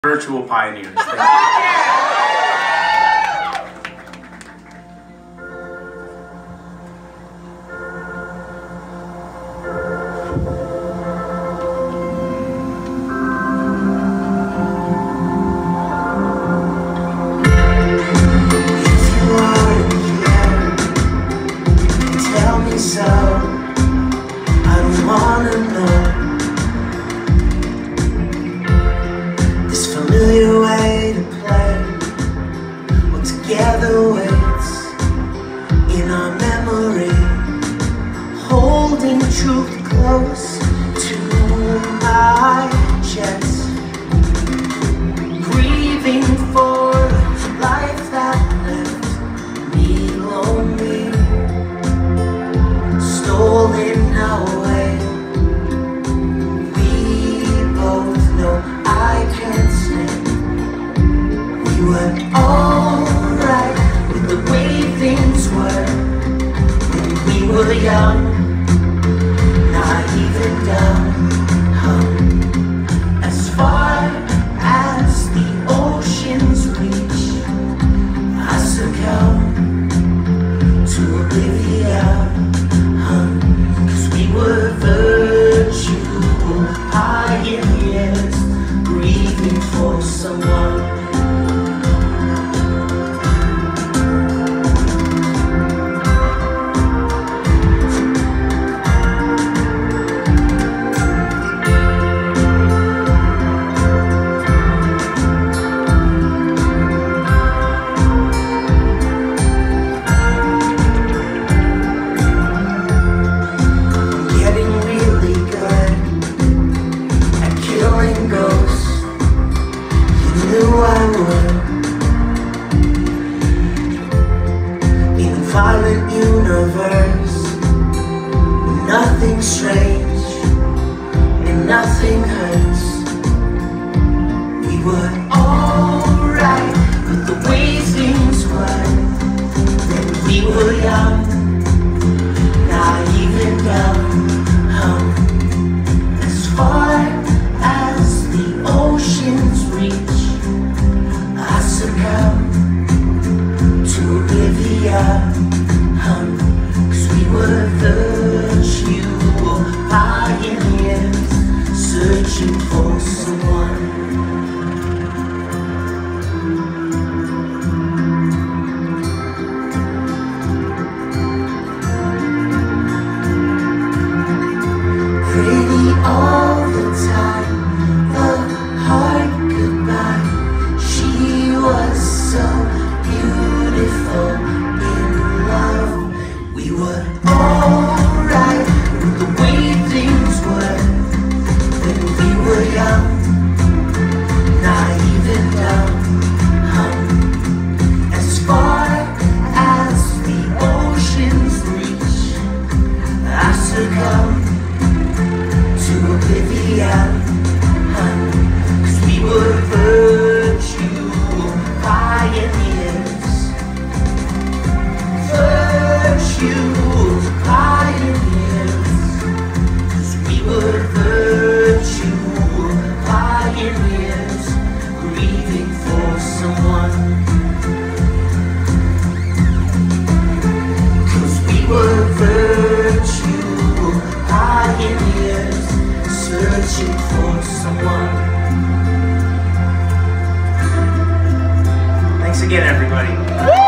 Virtual pioneers. Thank you. So, I don't wanna know this familiar way to play. What together waits in our memory, holding truth close to my chest, grieving for a life that left me lonely, stolen away. We both know I can't stand. We were alright with the way things were when we were young, naive and dumb. As far as the oceans reach, I succumb to oblivion. We were virtual pioneers, grieving for someone. Violent universe, nothing strange and nothing hurts. We were alright with the way things were when we were young, naive and dumb. As far as the oceans reach, I succumb to oblivion. 'Cause we were virtual pioneers, searching for someone. Pretty all the time, the hard goodbye. She was so beautiful. We were alright with the way things were when we were young, naive and dumb. As far as the oceans reach, I succumb to oblivion. 'Cause we were virtual pioneers, virtual pioneers. 'Cause we were virtual pioneers, grieving for someone. 'Cause we were virtual pioneers, searching for someone. Thanks again, everybody.